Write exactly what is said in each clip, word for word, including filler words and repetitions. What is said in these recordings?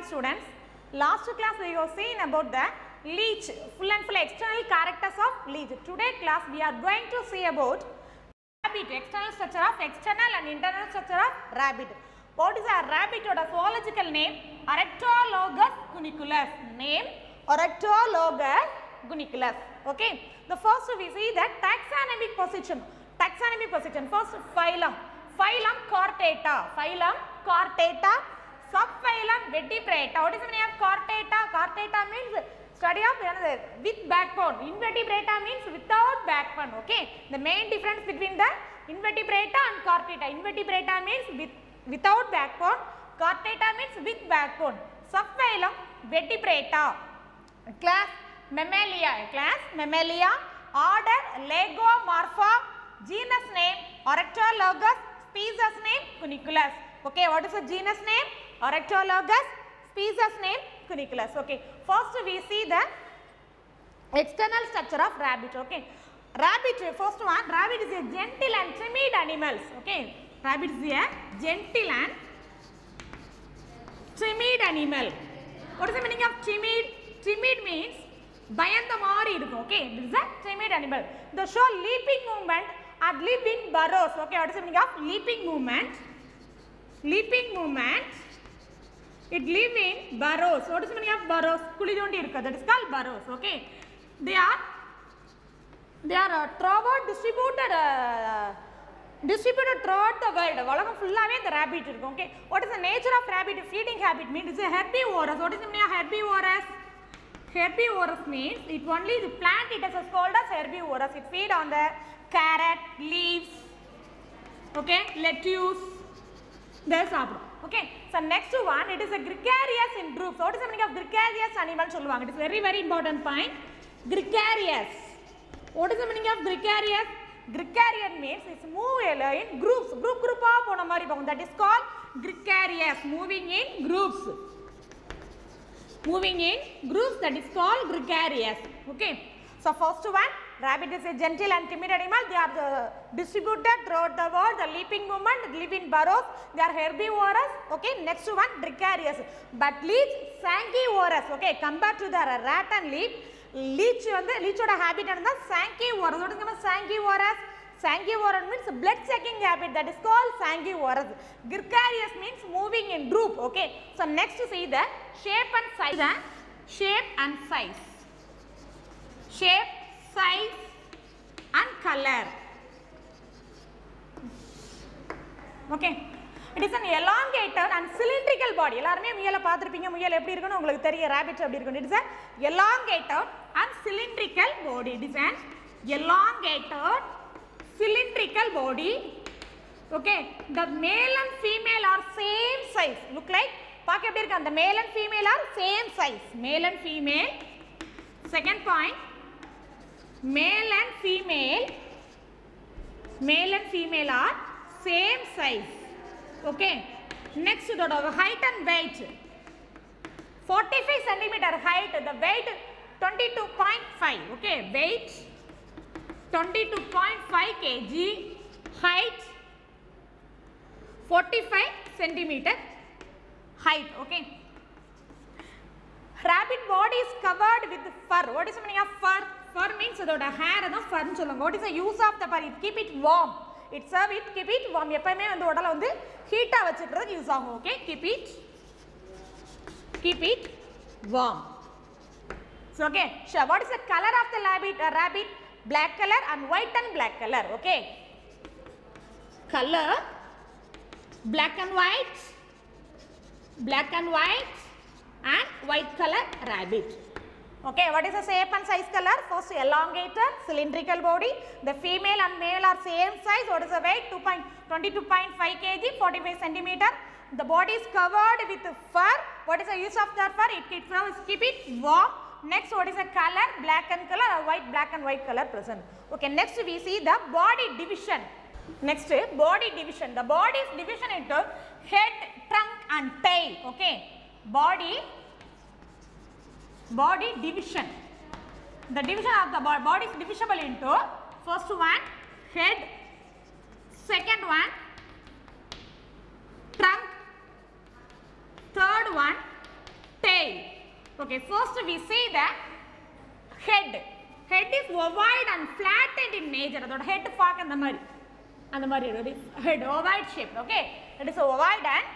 students. Last class we have seen about the leech, full and full external characters of leech. Today class we are going to see about rabbit, external structure of external and internal structure of rabbit. What is a rabbit or a zoological name? Arctologus guniculus. Name Arctologus guniculus. Okay. The first we see that taxonomic position. Taxonomic position. First phylum. Phylum Chordata. Phylum Chordata. Subphylum Vertebrata. What is the meaning of Chordata? Chordata means study of another with backbone. Invertebrata means without backbone. Okay. The main difference between the invertebrata and chordata. Invertebrata means with without backbone. Chordata means with backbone. Subphylum Vertebrata. Class Mammalia. Class Mammalia. Order Lagomorpha. Genus name Arctologus. Species name Guniculus. Okay. What is the genus name? Arctologus. Species name Guniculus. Okay. First we see the external structure of rabbit. Okay. Rabbit, first one, rabbit is a gentle and timid animals. Okay. Rabbit is a gentle and timid animal. What is the meaning of timid? Timid means bayanda mari irukum. Okay. This is a timid animal. They show leaping movement and live in burrows. Okay. What is the meaning of leaping movement? Leaping movement. It live in burrows. What is the meaning of burrows? Kulidondi irukka. That is called burrows. Okay. They are they are uh, throughout distributed uh, distributed throughout the world. Valagam fullave the rabbit irukku. Okay. What is the nature of rabbit? Feeding habit means it's a herbivorous. What is the meaning of herbivorous? Herbivorous means it only the plant it is called as herbivorous. It feed on the carrot, leaves, okay, lettuce. There சாப்பிடும். Okay. So next one, it is a gregarious in groups. What is the meaning of gregarious animal சொல்லுவாங்க. It is very very important point. Gregarious. What is the meaning of gregarious? Gregarious means it's move in groups. Group group ஆ போன மாதிரி போகும். That is called gregarious. Moving in groups. Moving in groups, that is called gregarious. Okay. So first one, rabbit is a gentle and timid animal. They are uh, distributed throughout the world. The leaping movement, live in burrows. They are herbivorous. Okay. Next one, gregarious. But leech, sanguivorous. Okay. Compared to the rat and leech, leech வந்து leechோட habit என்னன்னா sanguivorous. What is the sanguivorous? Sanguivorous means blood sucking habit. That is called sanguivorous. Gregarious means moving in group. Okay. So next to see the shape and size. The shape and size. Shape, size and color. Okay. It is an elongated and cylindrical body. எல்லாருமே முயலை பார்த்திருப்பீங்க. முயல் எப்படி இருக்குன்னு உங்களுக்கு தெரியும். Rabbit எப்படி இருக்குன்னு. It is an elongated and cylindrical body. It is an elongated cylindrical body. Okay. The male and female are same size. Look like பார்க்க எப்படி இருக்கு. The male and female are same size. Male and female. Second point. Male and female, male and female are same size. Okay. Next, the height and weight. forty-five centimeter height. The weight twenty-two point five. Okay. Weight twenty-two point five kilograms. Height forty-five centimeter height. Okay. Rabbit body is covered with fur. What is the meaning of fur? Fur means அதோட hair தான் fur னு சொல்லுவாங்க. What is the use of the fur? It keep it warm. It serve it, keep it warm. எப்பவுமே வந்து உடலை வந்து ஹீட்டா வச்சிக்கிறதுக்கு யூஸ் ஆகும். Okay, keep it keep it warm. So okay, sure. What is the color of the rabbit? A rabbit black color and white and black color. Okay, color black and white, black and white and white color rabbit. Okay, what is the shape and size color? First, elongated, cylindrical body. The female and male are same size. What is the weight? twenty-two point five kilograms, forty-five centimeter. The body is covered with fur. What is the use of the fur? It keeps keep it warm. Next, what is the color? Black and color or white, black and white color present. Okay, next we see the body division. Next, body division. The body is division into head, trunk and tail. Okay, body. Body division. The division of the body is divisible into first one head, second one trunk, third one tail. Okay, first we see the head. Head is ovoid and flattened in nature. That head part and the mari and the mari head ovoid shaped. Okay, it is ovoid and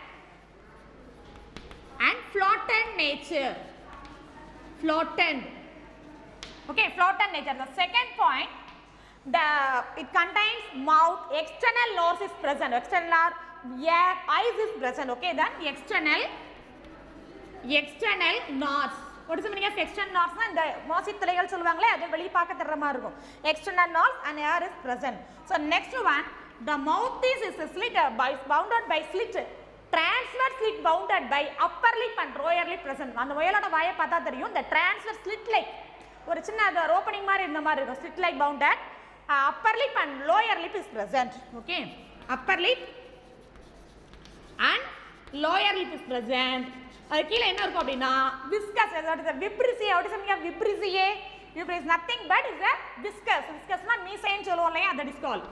and flattened nature. Flattened. Okay, flattened nature. The second point, the it contains mouth, external nose is present, external ear, eyes is present. Okay, then external external nose. What is the meaning of external nose? And the mosi thalagal solvaangle adu veli paaka therra maari irukum. External nose and ear is present. So next one, the mouth is, is slit uh, by bounded by slit, transverse slit bounded by upper lip and lower lip present. And the vayaloda vaaya paatha theriyum, the transverse slit like ஒரு சின்ன அது opening மாதிரி இந்த மாதிரி இருக்கும், slit like bounded, uh, upper lip and lower lip is present. Okay, upper lip and lower lip is present. அது கீழ என்ன இருக்கும் அப்படினா viscous, that is a vibrissae. What is the meaning of vibrissae? Vibrissae is nothing but is a viscous. Viscous na mesein சொல்லுவோம் இல்லையா, that is called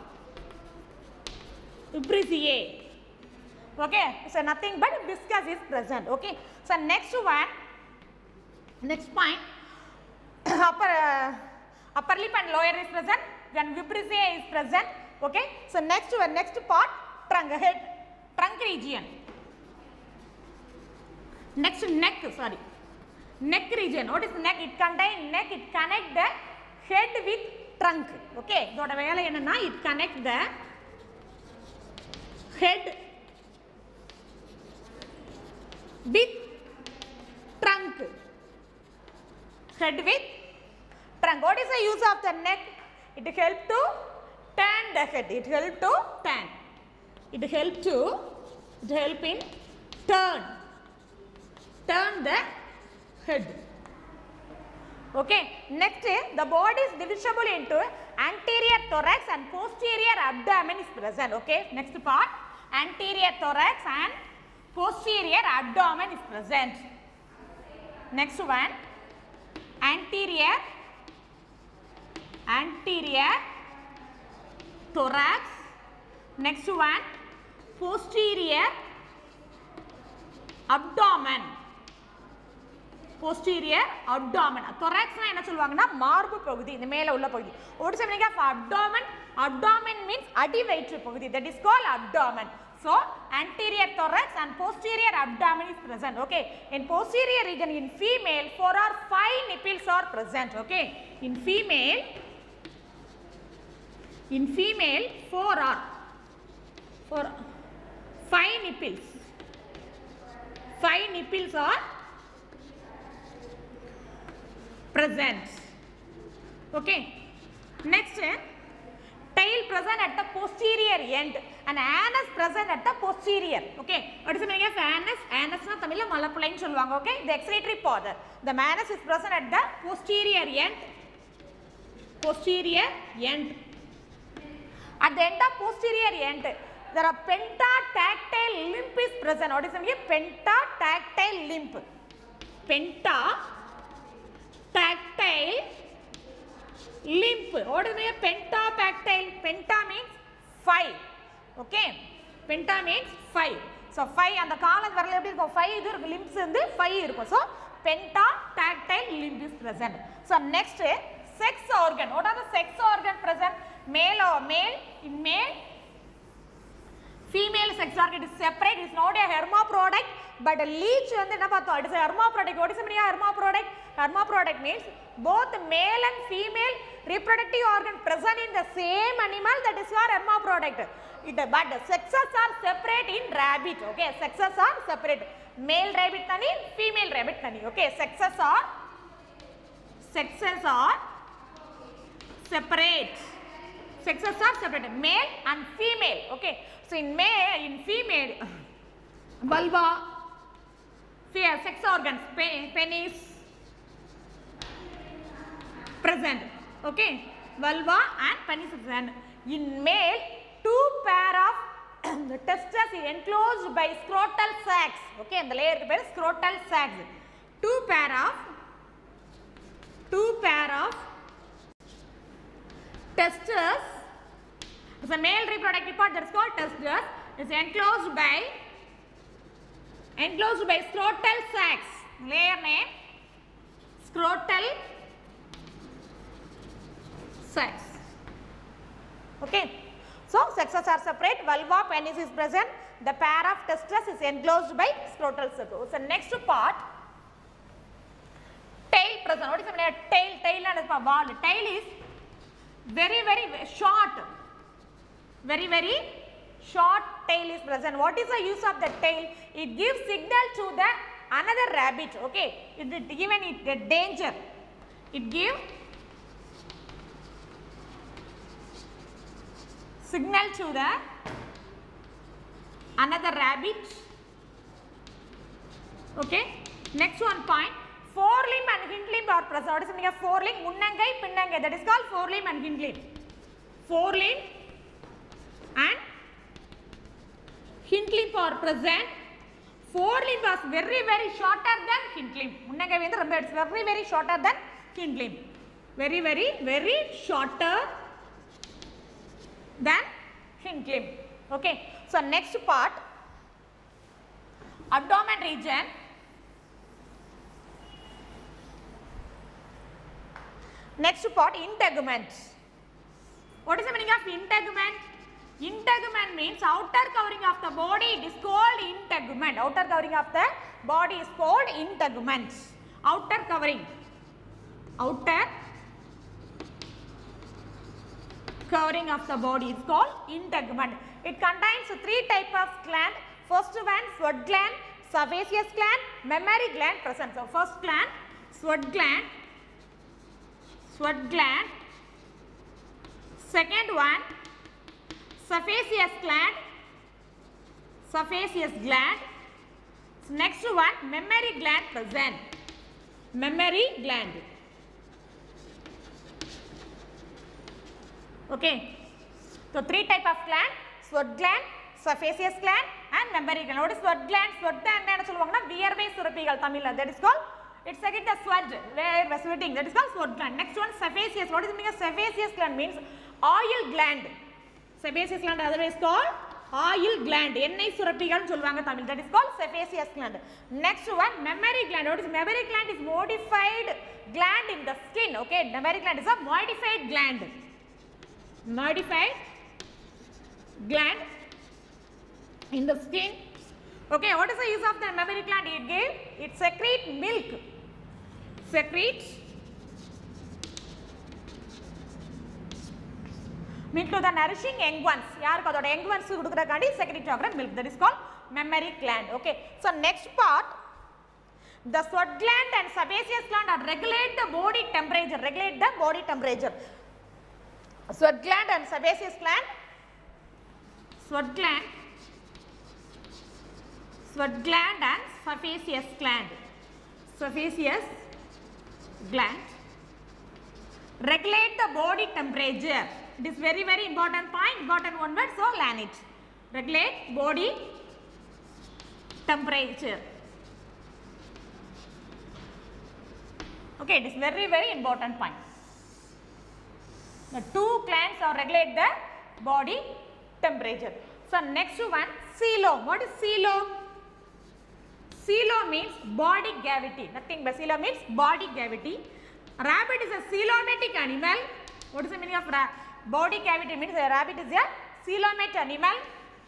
vibrissae. Okay, so nothing but viscous is present. Okay, so next one, next point, upper uh, upper lip and lower is present, then vibrissae is present. Okay, so next one, next part, trunk, head, trunk region. Next, neck, sorry, neck region. What is neck? It contains neck, it connect the head with trunk. Okay, இதோட வேலை என்னன்னா it connect the head with trunk. Head with trunk. What is the use of the neck? It help to turn the head. It help to turn. It help to it help in turn. Turn the head. Okay. Next, the body is divisible into anterior thorax and posterior abdomen is present. Okay. Next part, anterior thorax and posterior abdomen is present. Next one, anterior anterior thorax. Next one, posterior abdomen. Posterior abdomen. Thorax na enna solvaanga na marbu pagudi, indha mela ulla pagudi. What is the meaning of abdomen? Abdomen means adi vaittru pagudi, that is called abdomen. So anterior thorax and posterior abdomen is present. Okay, in posterior region in female four or five nipples are present. Okay, in female in female four or four five nipples five nipples are present. Okay, next, tail present at the posterior end and anus present at the posterior. Okay, what is the meaning of anus? Anus na Tamil la malappulain solluvaanga. Okay, the excretory part, the anus is present at the posterior end. Posterior end. At the end of posterior end, there are pentatactile limb is present. What is the meaning? Pentatactile limb. Pentatactile limb. What is the meaning of pentatactile? Penta means five. Okay, penta means five. So five and the கால வரல எப்படி இருக்கும், five இது இருக்கு, limbs வந்து five இருக்கும். So pentatactile limb is present. So next, sex organ. What are the sex organ present? Male or male? In male, female sex organ is separate. It is not a hermaphrodite, but a leech வந்து என்ன பார்த்தோம், it is a hermaphrodite. What is the meaning of hermaphrodite? Hermaphrodite means both male and female reproductive organ present in the same animal, that is called hermaphrodite. It, but the sexes are separate in rabbit. Okay, sexes are separate. Male rabbit tani, female rabbit tani. Okay, sexes are sexes are separate. Sexes are separate, male and female. Okay, so in male, in female, vulva, sex organs, penis present. Okay, vulva and penis present. In male, two pair of the testes is enclosed by scrotal sacs. Okay, and the layer is scrotal sacs. Two pair of two pair of testes. It's a male reproductive part that is called testes. It's enclosed by enclosed by scrotal sacs. layer name scrotal sacs. Okay, so sexes are separate, vulva, penis is present, the pair of testes is enclosed by scrotal sac. So next part, tail present. What is the meaning of tail? Tail and ball. Tail is very very short, very very short tail is present. What is the use of the tail? It gives signal to the another rabbit. Okay, it, it given it the danger. It give signal to the another rabbit. Okay, next one point, forelimb and hind limb are present. What is the meaning of forelimb? Munnangai, pinnangai. That is called forelimb and hind limb. Forelimb and hind limb are present. Forelimb was very very shorter than hind limb. Munnangai is very very shorter than hind limb. Very very very shorter than hind limb. Okay, so next part, abdomen region. Next part, integument. What is the meaning of integument? Integument means outer covering of the body. It is called integument. Outer covering of the body is called integument. Outer covering. Outer covering of the body is called integument. It contains three types of gland. First one, sweat gland, sebaceous gland, mammary gland present. So first gland, sweat gland, sweat gland. Second one, sebaceous gland, sebaceous gland. Next one, mammary gland present. Mammary gland. Okay, so three type of gland, sweat gland, sebaceous gland and mammary gland. What is sweat gland? Sweat gland enna solluvaanga viyarvai surapigal Tamil, that is called, it's again the sweat where we are sweating, that is called sweat gland. Next one, sebaceous. What is the meaning of sebaceous gland? Means oil gland. Sebaceous gland otherwise called oil gland. Ennai surapigal solluvaanga Tamil, that is called sebaceous gland. Next one, mammary gland. What is mammary gland? Is modified gland in the skin. Okay, mammary gland is a modified gland. Modified gland in the skin. Okay, what is the use of the mammary gland? It gave, it secrete milk. Secretes milk to the nourishing young ones. Yarku adoda young ones kudukuradandi secrete agra milk. That is called mammary gland. Okay, so next part, the sweat gland and sebaceous gland are regulate the body temperature. Regulate the body temperature. Sweat gland and sebaceous gland, sweat gland, sweat gland and sebaceous gland, sebaceous gland regulate the body temperature. It is very very important point, important one word, so learn it. Regulate body temperature. Okay, it is very very important point. The two glands are regulate the body temperature. So next one, coelom. What is coelom? Coelom means body cavity. Nothing but coelom means body cavity. Rabbit is a coelomatic animal. What is the meaning of body cavity? Means a rabbit is a coelomate animal.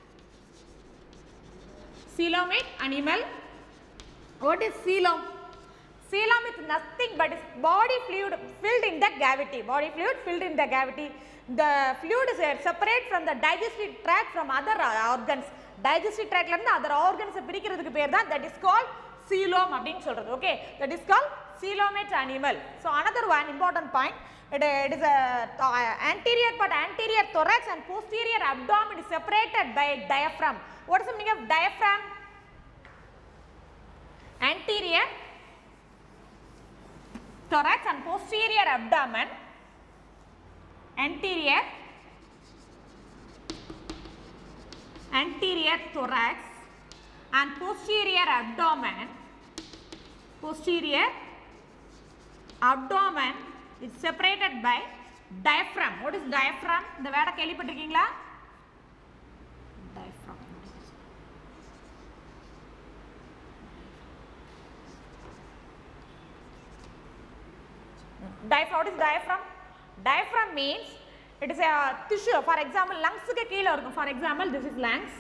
Coelomate animal. What is coelom? Coelom is nothing but is body fluid filled in the cavity. Body fluid filled in the cavity. The fluid is separate from the digestive tract from other organs. Digestive tract la other organs pirikkiradhukku per dhaan, that is called coelom அப்படினு சொல்றது. Okay, that is called coelomate animal. So another one important point, it, it is a uh, anterior part, anterior thorax and posterior abdomen is separated by a diaphragm. What is the meaning of diaphragm? Anterior thorax and posterior abdomen, anterior anterior thorax and posterior abdomen, posterior abdomen is separated by diaphragm. What is diaphragm? The word kelipattirukingla? Diaphragm. diaphragm. What is diaphragm? Diaphragm means it is a tissue. For example, lungs ku keela irukum. For example, this is lungs.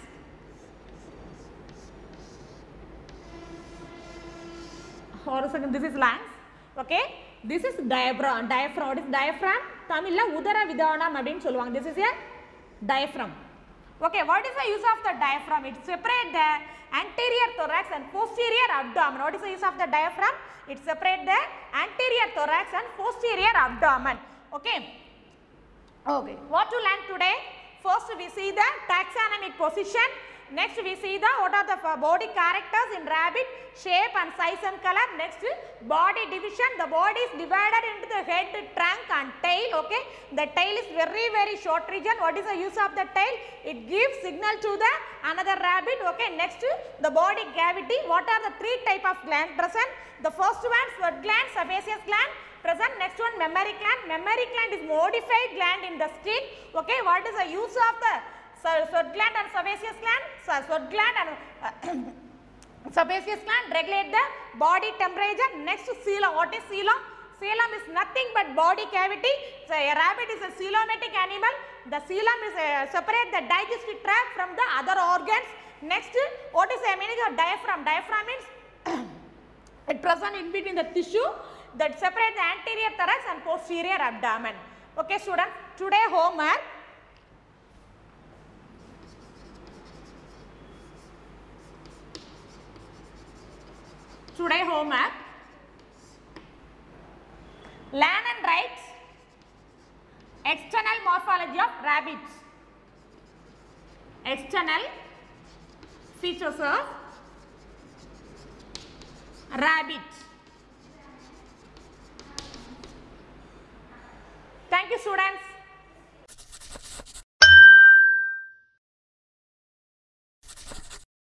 Or a second, this is lungs. Okay, this is diaphragm. Diaphragm. What is diaphragm? Tamil la udara vidanam appdin solluvaanga. This is a diaphragm. Okay, what is the use of the diaphragm? It separates the anterior thorax and posterior abdomen. What is the use of the diaphragm? It separates the anterior thorax and posterior abdomen. Okay. Okay. What to learn today? First we see the taxonomic position. Next we see the what are the body characters in rabbit, shape and size and color. Next body division. The body is divided into the head, trunk and tail. Okay, the tail is very very short region. What is the use of the tail? It gives signal to the another rabbit. Okay, next the body cavity. What are the three type of gland present? The first one sweat gland, sebaceous gland present. Next one mammary gland. Mammary gland is modified gland in the skin. Okay, what is the use of the so, sweat gland and sebaceous gland? So, sweat gland and uh, sebaceous gland regulate the body temperature. Next, coelom. What is coelom? Coelom is nothing but body cavity. So, a rabbit is a coelomatic animal. The coelom is uh, separate the digestive tract from the other organs. Next, what is the meaning of diaphragm? Diaphragm means it present in between the tissue that separate the anterior thorax and posterior abdomen. Okay, students. Today homework. Today homework, learn and write external morphology of rabbits. External features of rabbit. Thank you, students.